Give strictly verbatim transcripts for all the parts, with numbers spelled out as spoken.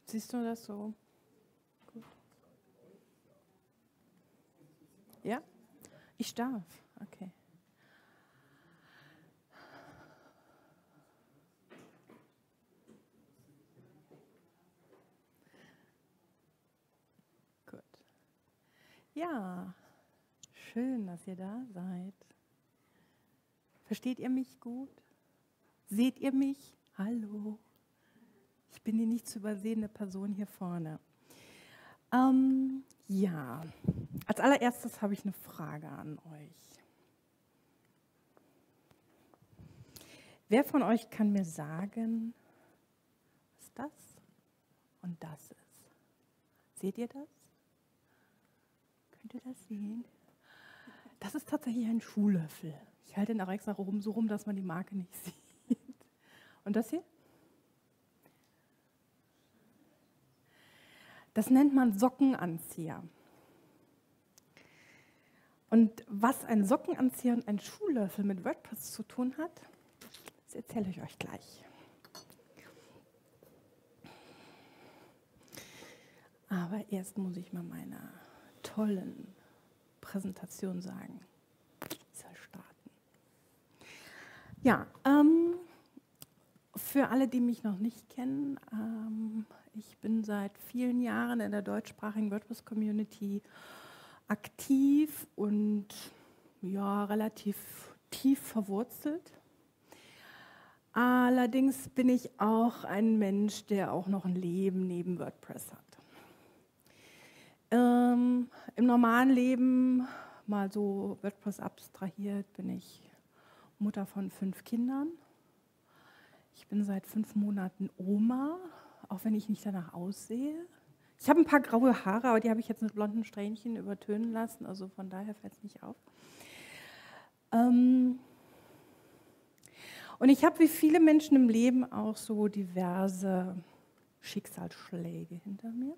Siehst du das so? Gut. Ja? Ich darf. Okay. Gut. Ja, schön, dass ihr da seid. Versteht ihr mich gut? Seht ihr mich? Hallo. Ich bin die nicht zu übersehende Person hier vorne. Ähm, ja, als allererstes habe ich eine Frage an euch. Wer von euch kann mir sagen, was das und das ist? Seht ihr das? Könnt ihr das sehen? Das ist tatsächlich ein Schuhlöffel. Ich halte ihn auch extra rum, so rum, dass man die Marke nicht sieht. Und das hier? Das nennt man Sockenanzieher. Und was ein Sockenanzieher und ein Schuhlöffel mit WordPress zu tun hat, das erzähle ich euch gleich. Aber erst muss ich mal meiner tollen Präsentation sagen. Ich soll starten. Ja, ähm, für alle, die mich noch nicht kennen, ähm, ich bin seit vielen Jahren in der deutschsprachigen WordPress-Community aktiv und ja, relativ tief verwurzelt. Allerdings bin ich auch ein Mensch, der auch noch ein Leben neben WordPress hat. Ähm, Im normalen Leben, mal so WordPress abstrahiert, bin ich Mutter von fünf Kindern. Ich bin seit fünf Monaten Oma, auch wenn ich nicht danach aussehe. Ich habe ein paar graue Haare, aber die habe ich jetzt mit blonden Strähnchen übertönen lassen, also von daher fällt es nicht auf. Ähm Und ich habe wie viele Menschen im Leben auch so diverse Schicksalsschläge hinter mir.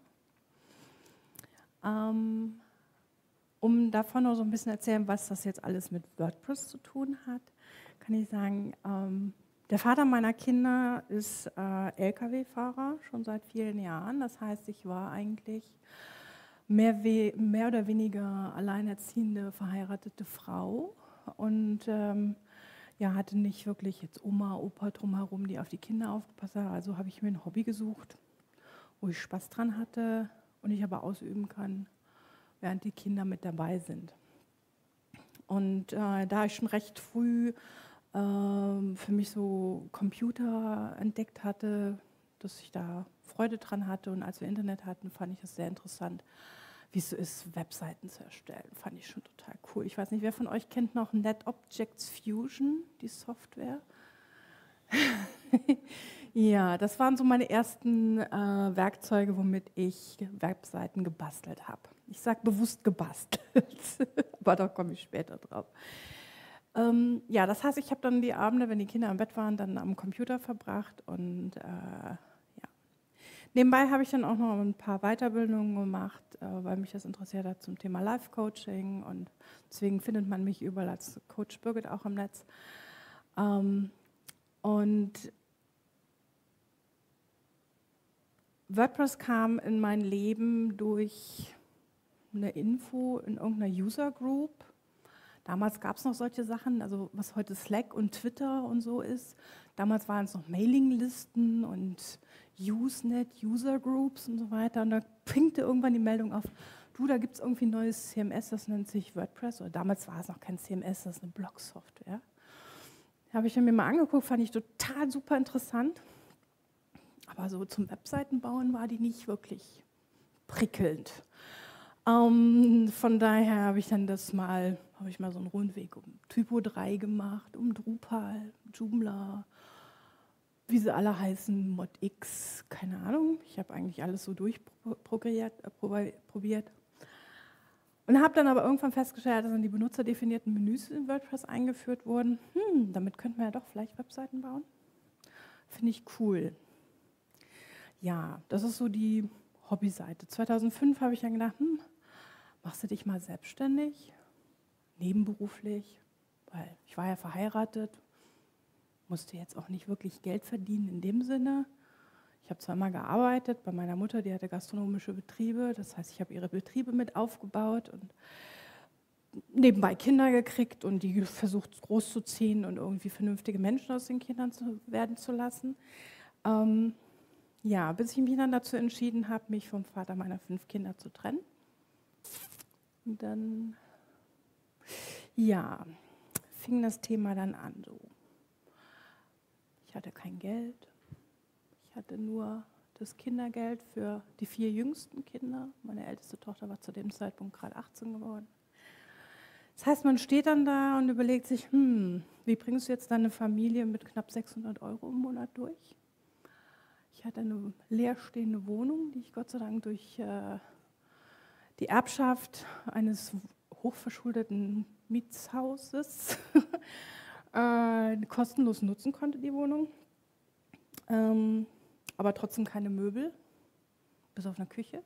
Ähm um davon noch so ein bisschen erzählen, was das jetzt alles mit WordPress zu tun hat, kann ich sagen, ähm der Vater meiner Kinder ist äh, L K W-Fahrer, schon seit vielen Jahren. Das heißt, ich war eigentlich mehr, we mehr oder weniger alleinerziehende, verheiratete Frau und ähm, ja, hatte nicht wirklich jetzt Oma, Opa drumherum, die auf die Kinder aufgepasst haben. Also habe ich mir ein Hobby gesucht, wo ich Spaß dran hatte und ich aber ausüben kann, während die Kinder mit dabei sind. Und äh, da ich schon recht früh für mich so Computer entdeckt hatte, dass ich da Freude dran hatte. Und als wir Internet hatten, fand ich es sehr interessant, wie es so ist, Webseiten zu erstellen. Fand ich schon total cool. Ich weiß nicht, wer von euch kennt noch NetObjects Fusion, die Software? Ja, das waren so meine ersten äh, Werkzeuge, womit ich Webseiten gebastelt habe. Ich sage bewusst gebastelt, aber da komme ich später drauf. Ähm, ja, das heißt, ich habe dann die Abende, wenn die Kinder im Bett waren, dann am Computer verbracht und äh, ja. Nebenbei habe ich dann auch noch ein paar Weiterbildungen gemacht, äh, weil mich das interessiert hat zum Thema Life-Coaching und deswegen findet man mich überall als Coach Birgit auch im Netz. Ähm, und WordPress kam in mein Leben durch eine Info in irgendeiner User Group. Damals gab es noch solche Sachen, also was heute Slack und Twitter und so ist. Damals waren es noch Mailinglisten und Usenet, User Groups und so weiter. Und da pingte irgendwann die Meldung auf, du, da gibt es irgendwie ein neues C M S, das nennt sich WordPress. Oder damals war es noch kein C M S, das ist eine Blog-Software. Habe ich mir mal angeguckt, fand ich total super interessant. Aber so zum Webseitenbauen war die nicht wirklich prickelnd. Um, von daher habe ich dann das mal, habe ich mal so einen Rundweg um Typo drei gemacht, um Drupal, Joomla, wie sie alle heißen, ModX, keine Ahnung. Ich habe eigentlich alles so durchprobiert äh, probiert. Und habe dann aber irgendwann festgestellt, dass dann die benutzerdefinierten Menüs in WordPress eingeführt wurden. Hm, damit könnten wir ja doch vielleicht Webseiten bauen. Finde ich cool. Ja, das ist so die Hobbyseite. zweitausendfünf habe ich dann gedacht, hm, machst du dich mal selbstständig, nebenberuflich, weil ich war ja verheiratet, musste jetzt auch nicht wirklich Geld verdienen in dem Sinne. Ich Ich habe zwar immer gearbeitet bei meiner Mutter, die hatte gastronomische Betriebe, das heißt, ich habe ihre Betriebe mit aufgebaut und nebenbei Kinder gekriegt und die versucht großzuziehen und irgendwie vernünftige Menschen aus den Kindern zu werden zu lassen. Ähm, ja, bis ich mich dann dazu entschieden habe, mich vom Vater meiner fünf Kinder zu trennen. Und dann, ja, fing das Thema dann an. So. Ich hatte kein Geld, ich hatte nur das Kindergeld für die vier jüngsten Kinder. Meine älteste Tochter war zu dem Zeitpunkt gerade achtzehn geworden. Das heißt, man steht dann da und überlegt sich, hm, wie bringst du jetzt deine Familie mit knapp sechshundert Euro im Monat durch? Ich hatte eine leerstehende Wohnung, die ich Gott sei Dank durch äh, die Erbschaft eines hochverschuldeten Mietshauses äh, kostenlos nutzen konnte, die Wohnung. Ähm, aber trotzdem keine Möbel, bis auf eine Küche.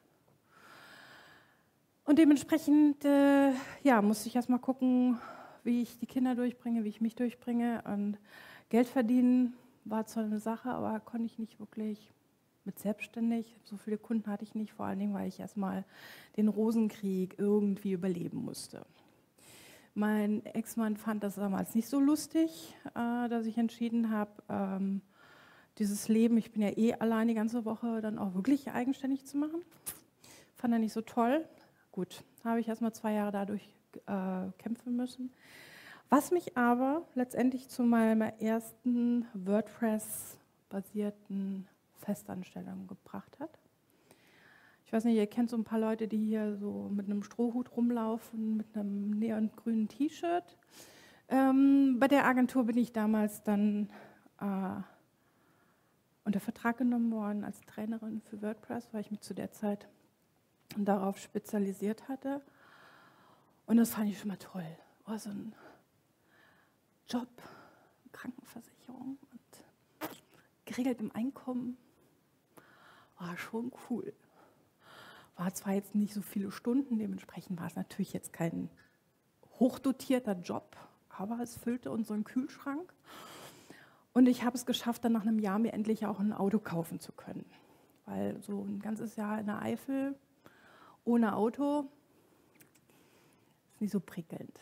Und dementsprechend äh, ja, musste ich erstmal gucken, wie ich die Kinder durchbringe, wie ich mich durchbringe. Und Geld verdienen war zwar eine Sache, aber konnte ich nicht wirklich mit selbstständig. So viele Kunden hatte ich nicht, vor allen Dingen, weil ich erstmal den Rosenkrieg irgendwie überleben musste. Mein Ex-Mann fand das damals nicht so lustig, äh, dass ich entschieden habe, ähm, dieses Leben, ich bin ja eh allein die ganze Woche, dann auch wirklich eigenständig zu machen. Fand er nicht so toll. Gut, habe ich erstmal zwei Jahre dadurch äh, kämpfen müssen. Was mich aber letztendlich zu meiner ersten WordPress-basierten Festanstellung gebracht hat. Ich weiß nicht, ihr kennt so ein paar Leute, die hier so mit einem Strohhut rumlaufen, mit einem neongrünen T-Shirt. Ähm, bei der Agentur bin ich damals dann äh, unter Vertrag genommen worden als Trainerin für WordPress, weil ich mich zu der Zeit darauf spezialisiert hatte. Und das fand ich schon mal toll. Oh, so ein Job, Krankenversicherung und geregeltem Einkommen war schon cool. War zwar jetzt nicht so viele Stunden, dementsprechend war es natürlich jetzt kein hochdotierter Job, aber es füllte unseren Kühlschrank. Und ich habe es geschafft, dann nach einem Jahr mir endlich auch ein Auto kaufen zu können. Weil so ein ganzes Jahr in der Eifel ohne Auto ist nicht so prickelnd.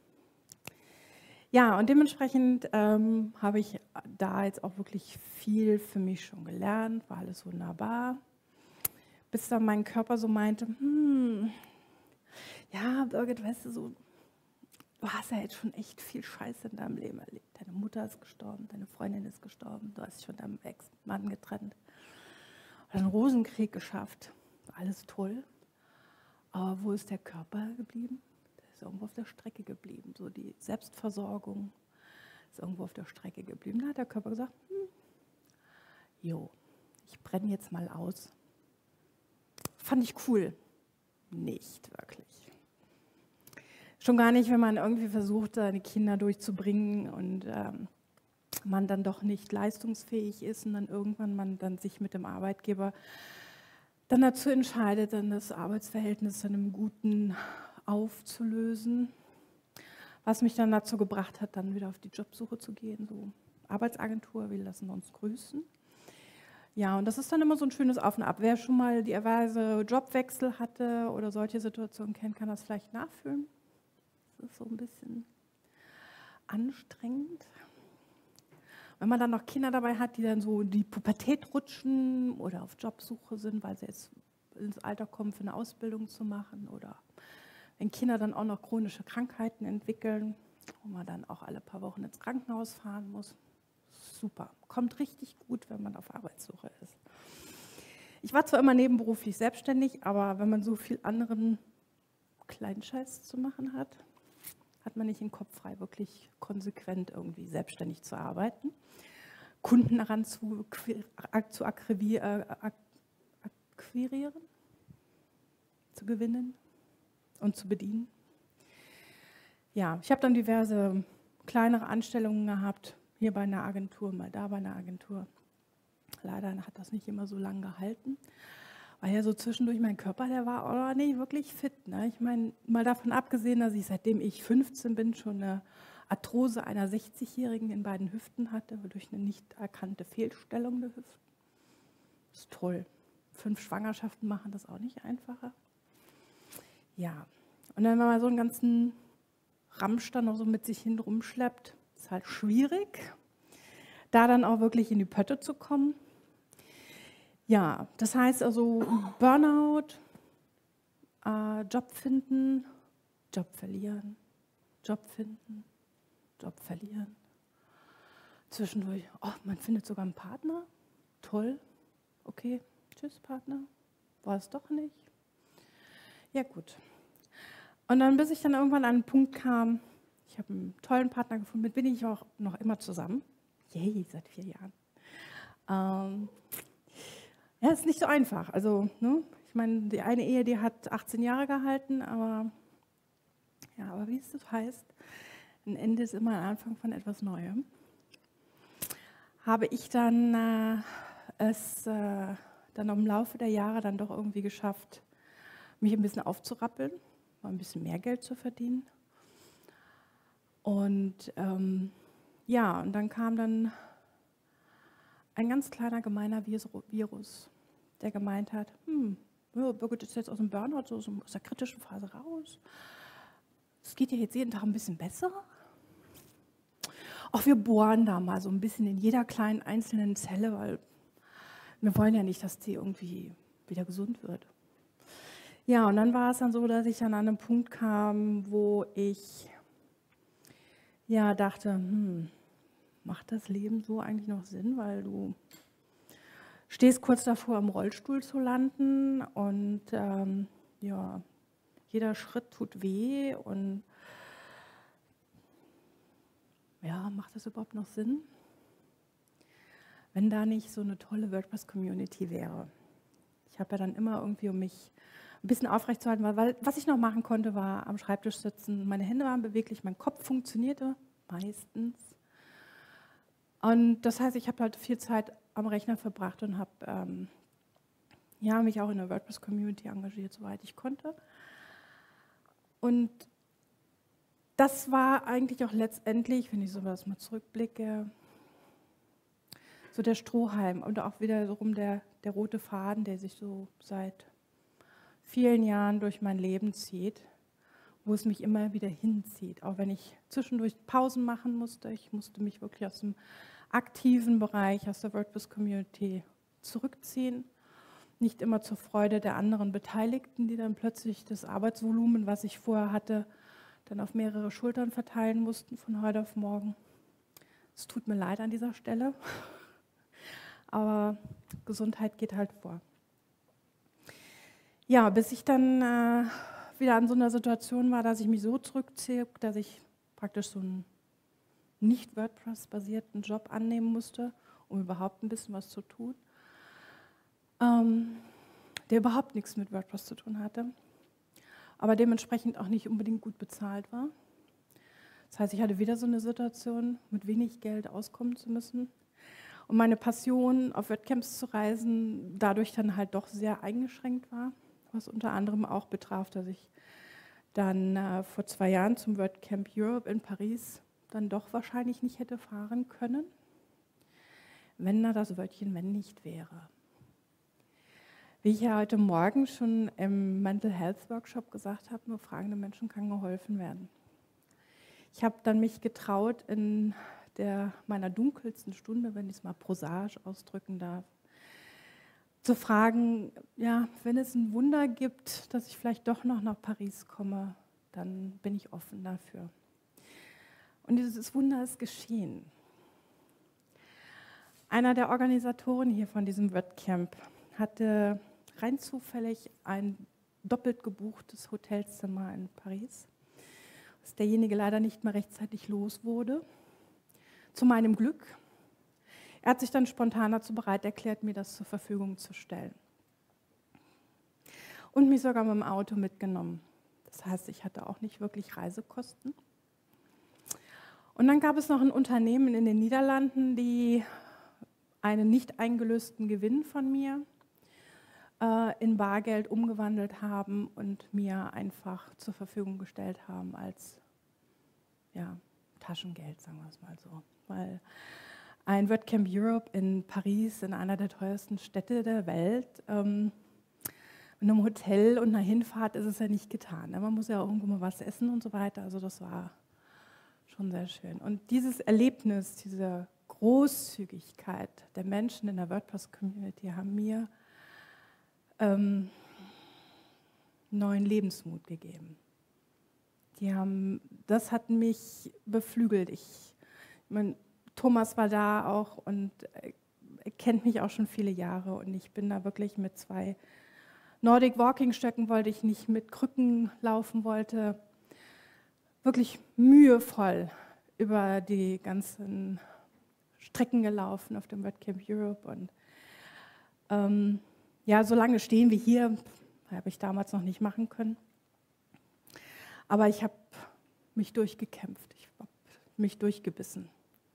Ja, und dementsprechend ähm, habe ich da jetzt auch wirklich viel für mich schon gelernt, war alles wunderbar. Bis dann mein Körper so meinte, hm, ja, Birgit, weißt du, so, du hast ja jetzt schon echt viel Scheiße in deinem Leben erlebt. Deine Mutter ist gestorben, deine Freundin ist gestorben, du hast dich von deinem Ex-Mann getrennt. Du hast einen Rosenkrieg geschafft, alles toll. Aber wo ist der Körper geblieben? Der ist irgendwo auf der Strecke geblieben. So die Selbstversorgung ist irgendwo auf der Strecke geblieben. Da hat der Körper gesagt, hm, jo, ich brenne jetzt mal aus. Fand ich cool. Nicht wirklich. Schon gar nicht, wenn man irgendwie versucht, seine Kinder durchzubringen und ähm, man dann doch nicht leistungsfähig ist und dann irgendwann man dann sich mit dem Arbeitgeber dann dazu entscheidet, dann das Arbeitsverhältnis zu einem Guten aufzulösen. Was mich dann dazu gebracht hat, dann wieder auf die Jobsuche zu gehen. So Arbeitsagentur, wir lassen uns grüßen. Ja, und das ist dann immer so ein schönes Auf und Ab. Wer schon mal die Weise Jobwechsel hatte oder solche Situationen kennt, kann das vielleicht nachfühlen. Das ist so ein bisschen anstrengend. Wenn man dann noch Kinder dabei hat, die dann so in die Pubertät rutschen oder auf Jobsuche sind, weil sie jetzt ins Alter kommen, für eine Ausbildung zu machen, oder wenn Kinder dann auch noch chronische Krankheiten entwickeln, wo man dann auch alle paar Wochen ins Krankenhaus fahren muss. Super, kommt richtig gut, wenn man auf Arbeitssuche ist. Ich war zwar immer nebenberuflich selbstständig, aber wenn man so viel anderen kleinen Scheiß zu machen hat, hat man nicht den Kopf frei, wirklich konsequent irgendwie selbstständig zu arbeiten, Kunden daran zu, zu akquirieren, zu gewinnen und zu bedienen. Ja, ich habe dann diverse kleinere Anstellungen gehabt, hier bei einer Agentur, mal da bei einer Agentur. Leider hat das nicht immer so lange gehalten, weil ja so zwischendurch mein Körper, der war auch nicht wirklich fit. Ne? Ich meine, mal davon abgesehen, dass ich seitdem ich fünfzehn bin schon eine Arthrose einer sechzigjährigen in beiden Hüften hatte, durch eine nicht erkannte Fehlstellung der Hüften. ist toll. Fünf Schwangerschaften machen das auch nicht einfacher. Ja, und dann, wenn man so einen ganzen Ramsch dann noch so mit sich hin rumschleppt, ist halt schwierig, da dann auch wirklich in die Pötte zu kommen. Ja, das heißt also Burnout, äh, Job finden, Job verlieren, Job finden, Job verlieren. Zwischendurch, oh, man findet sogar einen Partner, toll, okay, tschüss Partner, war es doch nicht. Ja gut. Und dann, bis ich dann irgendwann an einen Punkt kam, ich habe einen tollen Partner gefunden, mit dem bin ich auch noch immer zusammen. Yay, seit vier Jahren. Ähm, ja, ist nicht so einfach. Also, ne? Ich meine, die eine Ehe, die hat achtzehn Jahre gehalten, aber, ja, aber wie es das heißt, ein Ende ist immer ein Anfang von etwas Neuem. Habe ich dann äh, es äh, dann im Laufe der Jahre dann doch irgendwie geschafft, mich ein bisschen aufzurappeln, mal ein bisschen mehr Geld zu verdienen. Und ähm, ja, und dann kam dann ein ganz kleiner gemeiner Virus, der gemeint hat, hm, ja, Birgit ist jetzt aus dem Burnout, so aus der kritischen Phase raus. Es geht dir jetzt jeden Tag ein bisschen besser. Auch wir bohren da mal so ein bisschen in jeder kleinen einzelnen Zelle, weil wir wollen ja nicht, dass die irgendwie wieder gesund wird. Ja, und dann war es dann so, dass ich dann an einen Punkt kam, wo ich ja dachte, hm, macht das Leben so eigentlich noch Sinn, weil du stehst kurz davor, im Rollstuhl zu landen und ähm, ja, jeder Schritt tut weh und ja, macht das überhaupt noch Sinn? Wenn da nicht so eine tolle WordPress-Community wäre. Ich habe ja dann immer irgendwie, um mich ein bisschen aufrechtzuerhalten, weil was ich noch machen konnte, war am Schreibtisch sitzen. Meine Hände waren beweglich, mein Kopf funktionierte meistens. Und das heißt, ich habe halt viel Zeit am Rechner verbracht und habe ähm, ja, mich auch in der WordPress-Community engagiert, soweit ich konnte. Und das war eigentlich auch letztendlich, wenn ich sowas mal zurückblicke, so der Strohhalm und auch wiederum der, der rote Faden, der sich so seit vielen Jahren durch mein Leben zieht, wo es mich immer wieder hinzieht. Auch wenn ich zwischendurch Pausen machen musste. Ich musste mich wirklich aus dem aktiven Bereich, aus der WordPress-Community zurückziehen. Nicht immer zur Freude der anderen Beteiligten, die dann plötzlich das Arbeitsvolumen, was ich vorher hatte, dann auf mehrere Schultern verteilen mussten von heute auf morgen. Es tut mir leid an dieser Stelle, aber Gesundheit geht halt vor. Ja, bis ich dann äh, wieder an so einer Situation war, dass ich mich so zurückziehe, dass ich praktisch so einen nicht WordPress-basierten Job annehmen musste, um überhaupt ein bisschen was zu tun, ähm, der überhaupt nichts mit WordPress zu tun hatte, aber dementsprechend auch nicht unbedingt gut bezahlt war. Das heißt, ich hatte wieder so eine Situation, mit wenig Geld auskommen zu müssen und meine Passion, auf WordCamps zu reisen, dadurch dann halt doch sehr eingeschränkt war, was unter anderem auch betraf, dass ich dann äh, vor zwei Jahren zum WordCamp Europe in Paris dann doch wahrscheinlich nicht hätte fahren können, wenn da das Wörtchen wenn nicht wäre. Wie ich ja heute Morgen schon im Mental Health Workshop gesagt habe, nur fragende Menschen kann geholfen werden. Ich habe dann mich getraut, in der, meiner dunkelsten Stunde, wenn ich es mal prosaisch ausdrücken darf, zu fragen, ja, wenn es ein Wunder gibt, dass ich vielleicht doch noch nach Paris komme, dann bin ich offen dafür. Und dieses Wunder ist geschehen. Einer der Organisatoren hier von diesem WordCamp hatte rein zufällig ein doppelt gebuchtes Hotelzimmer in Paris, dass derjenige leider nicht mehr rechtzeitig los wurde. Zu meinem Glück. Er hat sich dann spontan dazu bereit erklärt, mir das zur Verfügung zu stellen. Und mich sogar mit dem Auto mitgenommen. Das heißt, ich hatte auch nicht wirklich Reisekosten. Und dann gab es noch ein Unternehmen in den Niederlanden, die einen nicht eingelösten Gewinn von mir äh, in Bargeld umgewandelt haben und mir einfach zur Verfügung gestellt haben als ja, Taschengeld, sagen wir es mal so. Weil ein WordCamp Europe in Paris, in einer der teuersten Städte der Welt. Ähm, in einem Hotel und einer Hinfahrt ist es ja nicht getan. Ne? Man muss ja auch irgendwo mal was essen und so weiter. Also das war schon sehr schön. Und dieses Erlebnis, diese Großzügigkeit der Menschen in der WordPress-Community haben mir ähm, neuen Lebensmut gegeben. Die haben, das hat mich beflügelt. Ich, ich meine, Thomas war da auch und er kennt mich auch schon viele Jahre und ich bin da wirklich mit zwei Nordic Walking Stöcken, wollte ich nicht mit Krücken laufen, wollte wirklich mühevoll über die ganzen Strecken gelaufen auf dem WordCamp Europe und ähm, ja, so lange stehen wie hier, habe ich damals noch nicht machen können. Aber ich habe mich durchgekämpft, ich habe mich durchgebissen.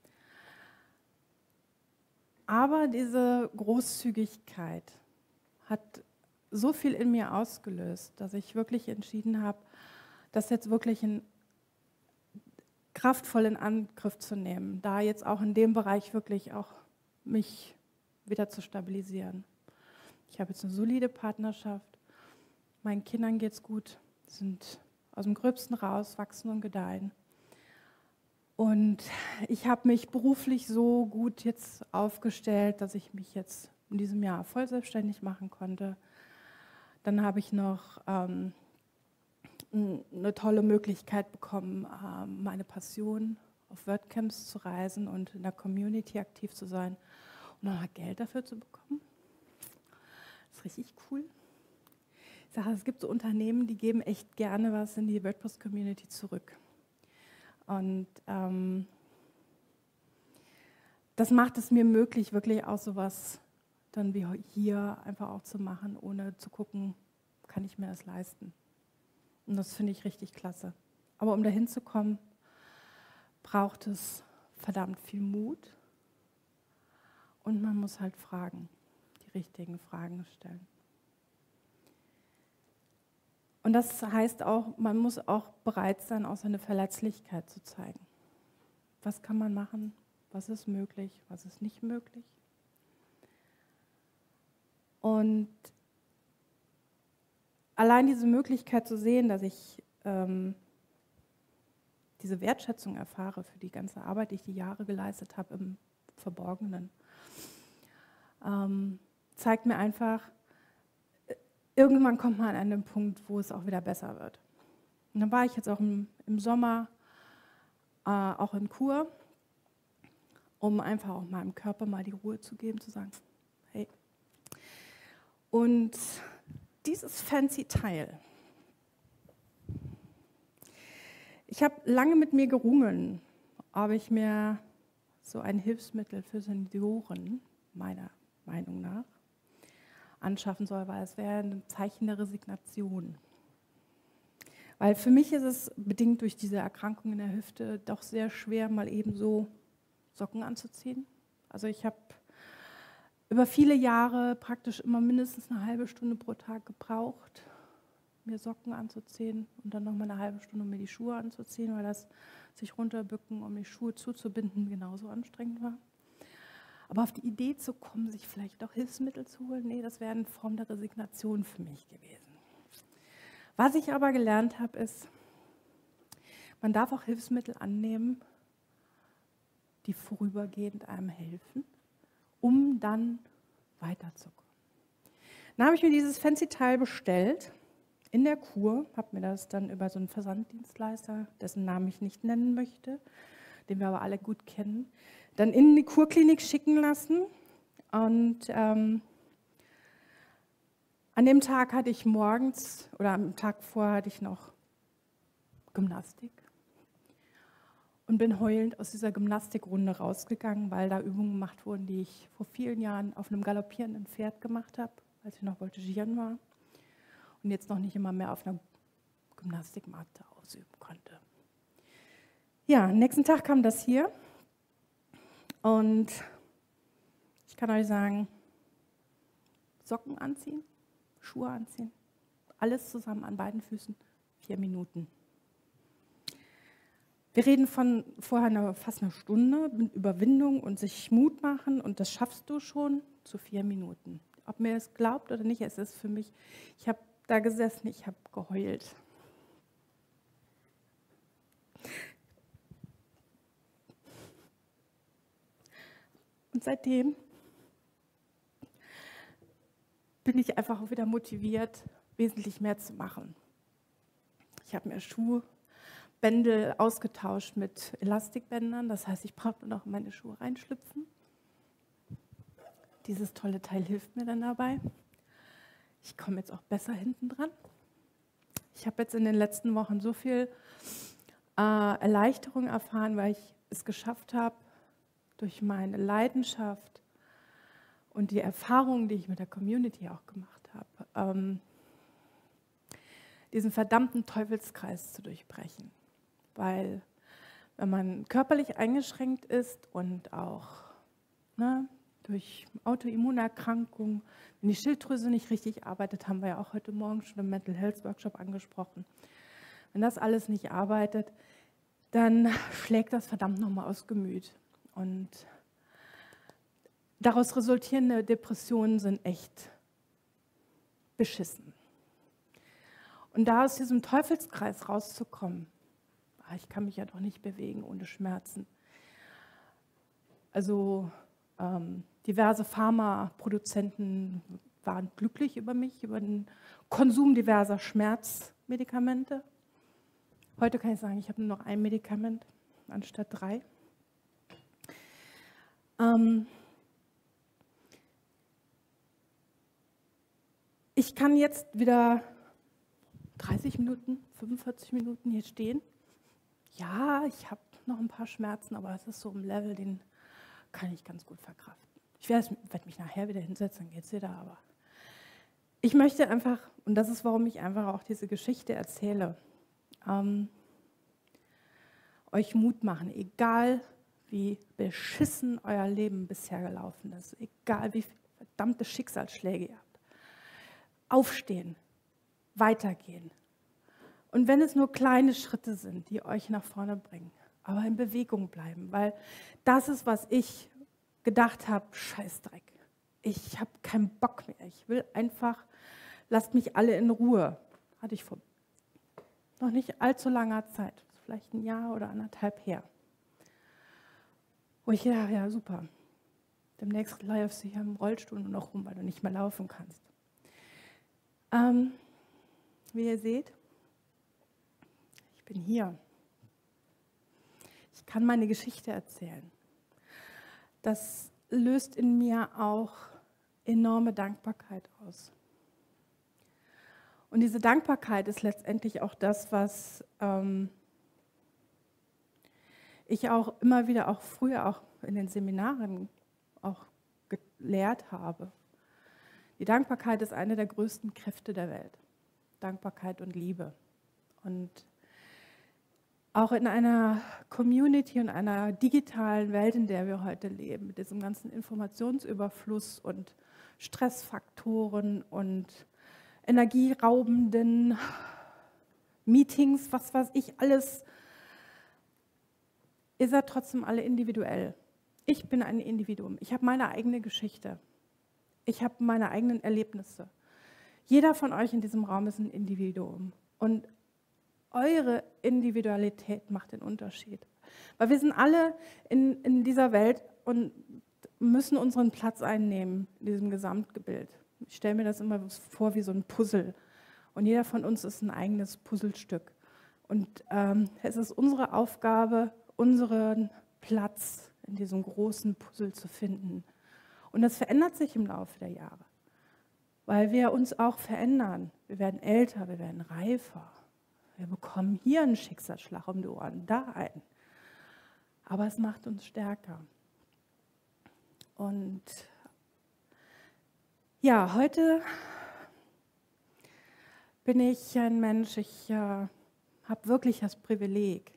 Aber diese Großzügigkeit hat so viel in mir ausgelöst, dass ich wirklich entschieden habe, das jetzt wirklich in, kraftvoll in Angriff zu nehmen, da jetzt auch in dem Bereich wirklich auch mich wieder zu stabilisieren. Ich habe jetzt eine solide Partnerschaft, meinen Kindern geht es gut, sind aus dem Gröbsten raus, wachsen und gedeihen. Und ich habe mich beruflich so gut jetzt aufgestellt, dass ich mich jetzt in diesem Jahr voll selbstständig machen konnte. Dann habe ich noch ähm, eine tolle Möglichkeit bekommen, ähm, meine Passion auf WordCamps zu reisen und in der Community aktiv zu sein und noch Geld dafür zu bekommen. Das ist richtig cool. Ich sage, es gibt so Unternehmen, die geben echt gerne was in die WordPress-Community zurück. Und ähm, das macht es mir möglich, wirklich auch sowas dann wie hier einfach auch zu machen, ohne zu gucken, kann ich mir das leisten. Und das finde ich richtig klasse. Aber um dahin zu kommen, braucht es verdammt viel Mut und man muss halt fragen, die richtigen Fragen stellen. Und das heißt auch, man muss auch bereit sein, auch seine Verletzlichkeit zu zeigen. Was kann man machen? Was ist möglich? Was ist nicht möglich? Und allein diese Möglichkeit zu sehen, dass ich ähm, diese Wertschätzung erfahre für die ganze Arbeit, die ich die Jahre geleistet habe im Verborgenen, ähm, zeigt mir einfach, irgendwann kommt man an den Punkt, wo es auch wieder besser wird. Und dann war ich jetzt auch im, im Sommer äh, auch in Kur, um einfach auch meinem Körper mal die Ruhe zu geben, zu sagen, hey. Und dieses fancy Teil, ich habe lange mit mir gerungen, ob ich mir so ein Hilfsmittel für Senioren, meiner Meinung nach, anschaffen soll, weil es wäre ein Zeichen der Resignation. Weil für mich ist es, bedingt durch diese Erkrankung in der Hüfte, doch sehr schwer, mal eben so Socken anzuziehen. Also ich habe über viele Jahre praktisch immer mindestens eine halbe Stunde pro Tag gebraucht, mir Socken anzuziehen und dann nochmal eine halbe Stunde, um mir die Schuhe anzuziehen, weil das sich runterbücken, um die Schuhe zuzubinden, genauso anstrengend war. Aber auf die Idee zu kommen, sich vielleicht auch Hilfsmittel zu holen, nee, das wäre eine Form der Resignation für mich gewesen. Was ich aber gelernt habe, ist, man darf auch Hilfsmittel annehmen, die vorübergehend einem helfen, um dann weiterzukommen. Dann habe ich mir dieses fancy Teil bestellt in der Kur, habe mir das dann über so einen Versanddienstleister, dessen Namen ich nicht nennen möchte, den wir aber alle gut kennen, dann in die Kurklinik schicken lassen. Und ähm, an dem Tag hatte ich morgens, oder am Tag vorher hatte ich noch Gymnastik und bin heulend aus dieser Gymnastikrunde rausgegangen, weil da Übungen gemacht wurden, die ich vor vielen Jahren auf einem galoppierenden Pferd gemacht habe, als ich noch voltigieren war und jetzt noch nicht immer mehr auf einer Gymnastikmatte ausüben konnte. Ja, am nächsten Tag kam das hier und ich kann euch sagen, Socken anziehen, Schuhe anziehen, alles zusammen an beiden Füßen, vier Minuten. Wir reden von vorher eine, fast einer Stunde mit Überwindung und sich Mut machen und das schaffst du schon zu vier Minuten. Ob mir es glaubt oder nicht, es ist für mich, ich habe da gesessen, ich habe geheult. Und seitdem bin ich einfach auch wieder motiviert, wesentlich mehr zu machen. Ich habe mir Schuhbändel ausgetauscht mit Elastikbändern, das heißt, ich brauche nur noch in meine Schuhe reinschlüpfen. Dieses tolle Teil hilft mir dann dabei. Ich komme jetzt auch besser hinten dran. Ich habe jetzt in den letzten Wochen so viel äh, Erleichterung erfahren, weil ich es geschafft habe, durch meine Leidenschaft und die Erfahrungen, die ich mit der Community auch gemacht habe, ähm, diesen verdammten Teufelskreis zu durchbrechen. Weil wenn man körperlich eingeschränkt ist und auch ne, durch Autoimmunerkrankungen, wenn die Schilddrüse nicht richtig arbeitet, haben wir ja auch heute Morgen schon im Mental Health Workshop angesprochen. Wenn das alles nicht arbeitet, dann schlägt das verdammt nochmal aufs Gemüt. Und daraus resultierende Depressionen sind echt beschissen. Und da aus diesem Teufelskreis rauszukommen, ich kann mich ja doch nicht bewegen ohne Schmerzen. Also ähm, diverse Pharmaproduzenten waren glücklich über mich, über den Konsum diverser Schmerzmedikamente. Heute kann ich sagen, ich habe nur noch ein Medikament anstatt drei. Ähm ich kann jetzt wieder dreißig Minuten, fünfundvierzig Minuten hier stehen. Ja, ich habe noch ein paar Schmerzen, aber es ist so im Level, den kann ich ganz gut verkraften. Ich werde mich nachher wieder hinsetzen, dann geht es wieder, aber ich möchte einfach, und das ist, warum ich einfach auch diese Geschichte erzähle, ähm, euch Mut machen, egal wie beschissen euer Leben bisher gelaufen ist, egal wie viele verdammte Schicksalsschläge ihr habt. Aufstehen, weitergehen. Und wenn es nur kleine Schritte sind, die euch nach vorne bringen, aber in Bewegung bleiben, weil das ist, was ich gedacht habe, Scheißdreck. Ich habe keinen Bock mehr. Ich will einfach, lasst mich alle in Ruhe. Hatte ich vor noch nicht allzu langer Zeit, vielleicht ein Jahr oder anderthalb her. Wo ich ja, ja super, demnächst läufst du hier im Rollstuhl nur noch rum, weil du nicht mehr laufen kannst. Ähm, wie ihr seht, ich bin hier. Ich kann meine Geschichte erzählen. Das löst in mir auch enorme Dankbarkeit aus. Und diese Dankbarkeit ist letztendlich auch das, was ähm, ich auch immer wieder, auch früher auch in den Seminaren auch gelehrt habe. Die Dankbarkeit ist eine der größten Kräfte der Welt. Dankbarkeit und Liebe. Und auch in einer Community und einer digitalen Welt, in der wir heute leben, mit diesem ganzen Informationsüberfluss und Stressfaktoren und energieraubenden Meetings, was weiß ich, alles, ihr seid trotzdem alle individuell. Ich bin ein Individuum. Ich habe meine eigene Geschichte. Ich habe meine eigenen Erlebnisse. Jeder von euch in diesem Raum ist ein Individuum. Und eure Individualität macht den Unterschied. Weil wir sind alle in, in dieser Welt und müssen unseren Platz einnehmen in diesem Gesamtbild. Ich stelle mir das immer vor wie so ein Puzzle. Und jeder von uns ist ein eigenes Puzzlestück. Und ähm, es ist unsere Aufgabe, unseren Platz in diesem großen Puzzle zu finden. Und das verändert sich im Laufe der Jahre, weil wir uns auch verändern. Wir werden älter, wir werden reifer. Wir bekommen hier einen Schicksalsschlag um die Ohren, da einen. Aber es macht uns stärker. Und ja, heute bin ich ein Mensch, ich äh, habe wirklich das Privileg,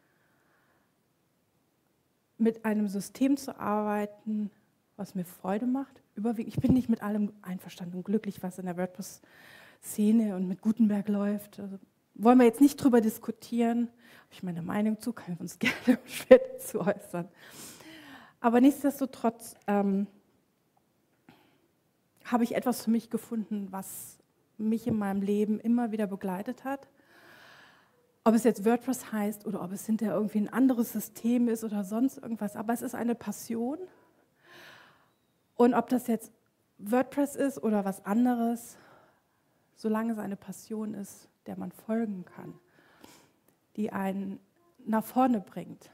mit einem System zu arbeiten, was mir Freude macht. Überwiegend, ich bin nicht mit allem einverstanden und glücklich, was in der WordPress-Szene und mit Gutenberg läuft. Also wollen wir jetzt nicht drüber diskutieren. Habe ich meine Meinung zu, kann ich uns gerne schwer dazu äußern. Aber nichtsdestotrotz ähm, habe ich etwas für mich gefunden, was mich in meinem Leben immer wieder begleitet hat. Ob es jetzt WordPress heißt oder ob es hinterher irgendwie ein anderes System ist oder sonst irgendwas. Aber es ist eine Passion. Und ob das jetzt WordPress ist oder was anderes, solange es eine Passion ist, der man folgen kann, die einen nach vorne bringt,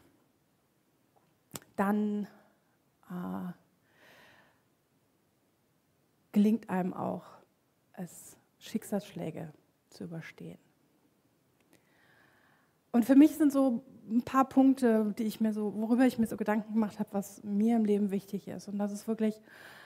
dann äh, gelingt einem auch, es Schicksalsschläge zu überstehen. Und für mich sind so ein paar Punkte, die ich mir so, worüber ich mir so Gedanken gemacht habe, was mir im Leben wichtig ist. Und das ist wirklich,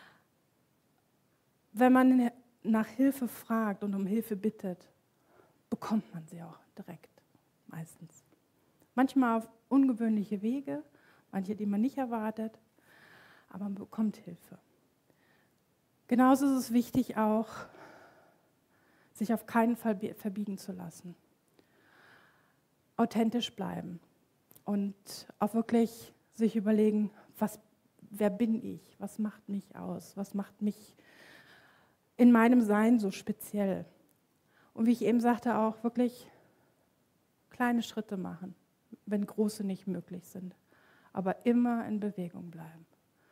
wenn man nach Hilfe fragt und um Hilfe bittet, bekommt man sie auch direkt, meistens. Manchmal auf ungewöhnliche Wege, manche, die man nicht erwartet, aber man bekommt Hilfe. Genauso ist es wichtig auch, sich auf keinen Fall verbiegen zu lassen. Authentisch bleiben und auch wirklich sich überlegen, was, wer bin ich, was macht mich aus, was macht mich in meinem Sein so speziell. Und wie ich eben sagte, auch wirklich kleine Schritte machen, wenn große nicht möglich sind, aber immer in Bewegung bleiben.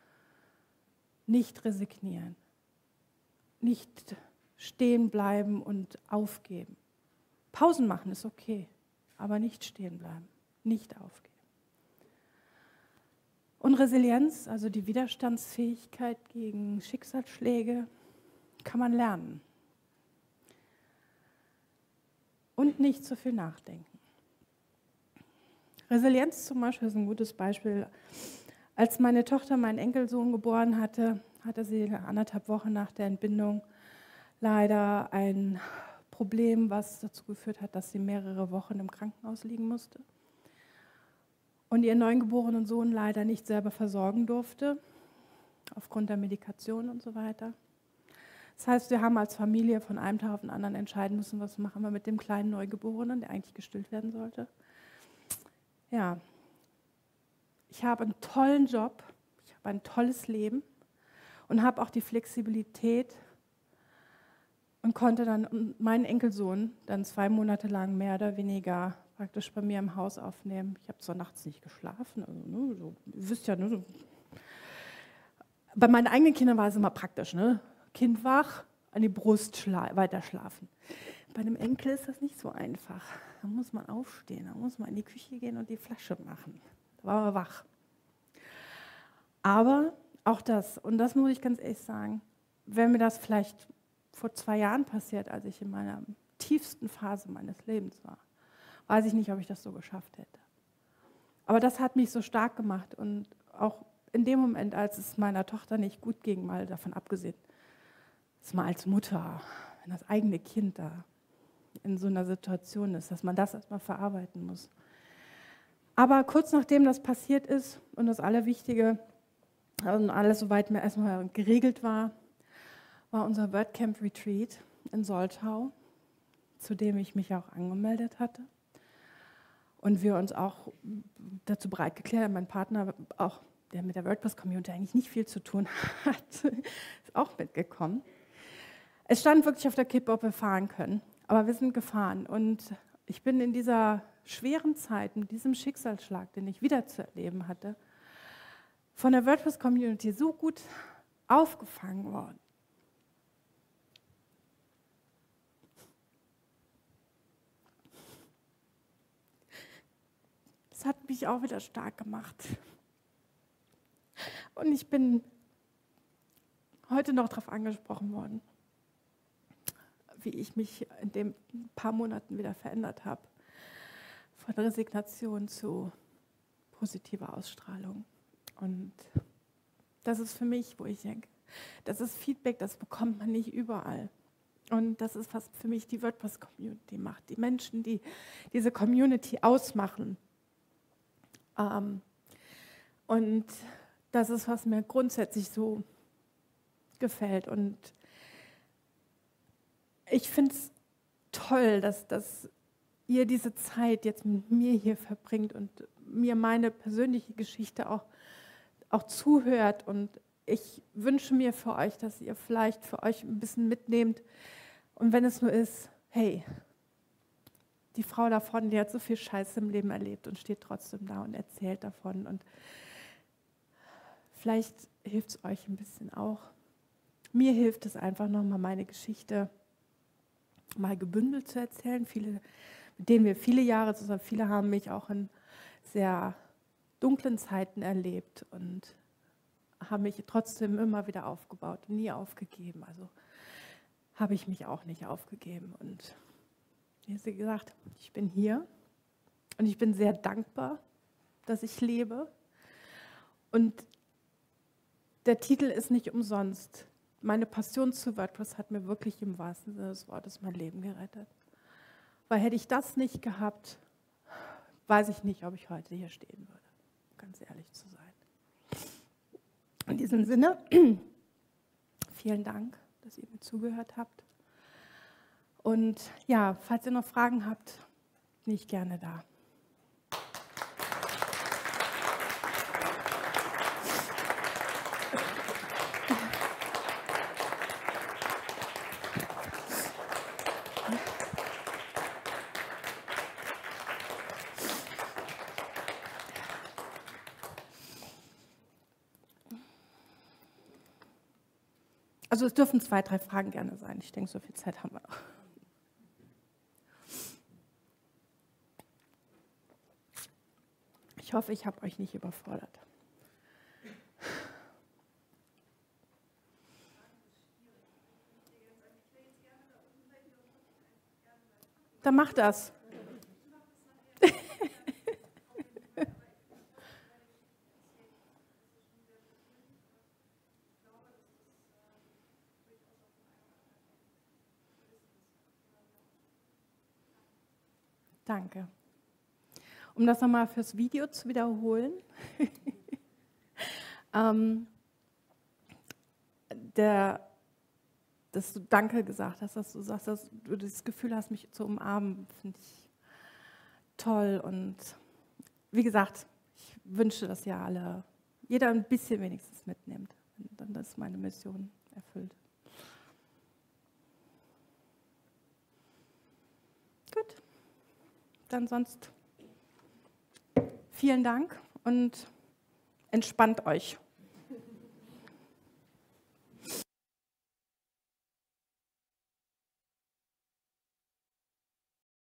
Nicht resignieren, nicht stehen bleiben und aufgeben. Pausen machen ist okay. Aber nicht stehen bleiben, nicht aufgeben. Und Resilienz, also die Widerstandsfähigkeit gegen Schicksalsschläge, kann man lernen. Und nicht zu viel nachdenken. Resilienz zum Beispiel ist ein gutes Beispiel. Als meine Tochter meinen Enkelsohn geboren hatte, hatte sie anderthalb Wochen nach der Entbindung leider ein Problem, was dazu geführt hat, dass sie mehrere Wochen im Krankenhaus liegen musste und ihren neugeborenen Sohn leider nicht selber versorgen durfte, aufgrund der Medikation und so weiter. Das heißt, wir haben als Familie von einem Tag auf den anderen entscheiden müssen, was machen wir mit dem kleinen Neugeborenen, der eigentlich gestillt werden sollte. Ja, ich habe einen tollen Job, ich habe ein tolles Leben und habe auch die Flexibilität, und konnte dann meinen Enkelsohn dann zwei Monate lang mehr oder weniger praktisch bei mir im Haus aufnehmen. Ich habe zwar nachts nicht geschlafen, also, ne, so, ihr wisst ja, ne, so. Bei meinen eigenen Kindern war es immer praktisch, ne? Kind wach, an die Brust schla- weiter schlafen. Bei einem Enkel ist das nicht so einfach. Da muss man aufstehen, da muss man in die Küche gehen und die Flasche machen. Da war er wach. Aber auch das, und das muss ich ganz ehrlich sagen, wenn mir das vielleicht vor zwei Jahren passiert, als ich in meiner tiefsten Phase meines Lebens war, weiß ich nicht, ob ich das so geschafft hätte. Aber das hat mich so stark gemacht und auch in dem Moment, als es meiner Tochter nicht gut ging, mal davon abgesehen, dass man als Mutter, wenn das eigene Kind da in so einer Situation ist, dass man das erstmal verarbeiten muss. Aber kurz nachdem das passiert ist und das Allerwichtige und alles soweit mir erstmal geregelt war, war unser WordCamp Retreat in Soltau, zu dem ich mich auch angemeldet hatte. Und wir uns auch dazu bereit geklärt haben, mein Partner, auch der mit der WordPress-Community eigentlich nicht viel zu tun hat, ist auch mitgekommen. Es stand wirklich auf der Kippe, ob wir fahren können, aber wir sind gefahren. Und ich bin in dieser schweren Zeit, mit diesem Schicksalsschlag, den ich wieder zu erleben hatte, von der WordPress-Community so gut aufgefangen worden. Das hat mich auch wieder stark gemacht. Und ich bin heute noch darauf angesprochen worden, wie ich mich in den paar Monaten wieder verändert habe. Von Resignation zu positiver Ausstrahlung. Und das ist für mich, wo ich denke, das ist Feedback, das bekommt man nicht überall. Und das ist, was für mich die WordPress-Community macht. Die Menschen, die diese Community ausmachen. Ähm, und das ist, was mir grundsätzlich so gefällt. Und ich finde es toll, dass, dass ihr diese Zeit jetzt mit mir hier verbringt und mir meine persönliche Geschichte auch, auch zuhört. Und ich wünsche mir für euch, dass ihr vielleicht für euch ein bisschen mitnehmt. Und wenn es nur ist, hey, die Frau davon, die hat so viel Scheiße im Leben erlebt und steht trotzdem da und erzählt davon. Und vielleicht hilft es euch ein bisschen auch. Mir hilft es einfach nochmal, meine Geschichte mal gebündelt zu erzählen. Viele, mit denen wir viele Jahre zusammen, viele haben mich auch in sehr dunklen Zeiten erlebt und haben mich trotzdem immer wieder aufgebaut, nie aufgegeben. Also habe ich mich auch nicht aufgegeben. Und wie sie gesagt, ich bin hier und ich bin sehr dankbar, dass ich lebe. Und der Titel ist nicht umsonst. Meine Passion zu WordPress hat mir wirklich im wahrsten Sinne des Wortes mein Leben gerettet. Weil hätte ich das nicht gehabt, weiß ich nicht, ob ich heute hier stehen würde, ganz ehrlich zu sein. In diesem Sinne, vielen Dank, dass ihr mir zugehört habt. Und ja, falls ihr noch Fragen habt, bin ich gerne da. Also es dürfen zwei, drei Fragen gerne sein. Ich denke, so viel Zeit haben wir noch. Ich hoffe, ich habe euch nicht überfordert. Dann mach das. Danke. Um das nochmal fürs Video zu wiederholen. ähm, der, dass du Danke gesagt hast, dass du sagst, dass du das Gefühl hast, mich zu umarmen, finde ich toll. Und wie gesagt, ich wünsche, dass ja alle, jeder ein bisschen wenigstens mitnimmt. Und dann ist meine Mission erfüllt. Gut. Dann sonst vielen Dank und entspannt euch.